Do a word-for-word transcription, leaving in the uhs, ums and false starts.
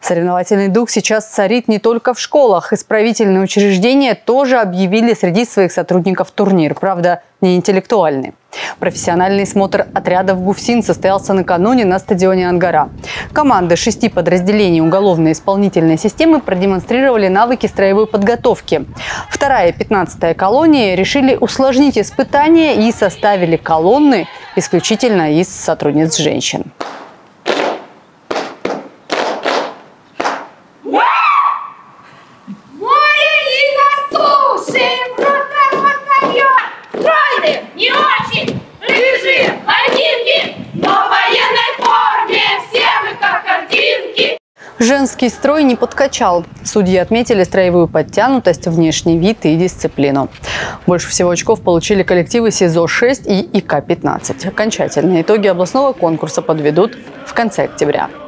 Соревновательный дух сейчас царит не только в школах. Исправительные учреждения тоже объявили среди своих сотрудников турнир. Правда, не интеллектуальный. Профессиональный смотр отрядов ГУФСИН состоялся накануне на стадионе «Ангара». Команды шести подразделений уголовно-исполнительной системы продемонстрировали навыки строевой подготовки. Вторая и пятнадцатая колонии решили усложнить испытания и составили колонны исключительно из сотрудниц женщин. Не очень рыжие блондинки, но в военной форме все мы как картинки. Женский строй не подкачал. Судьи отметили строевую подтянутость, внешний вид и дисциплину. Больше всего очков получили коллективы СИЗО шесть и ИК пятнадцать. Окончательные итоги областного конкурса подведут в конце октября.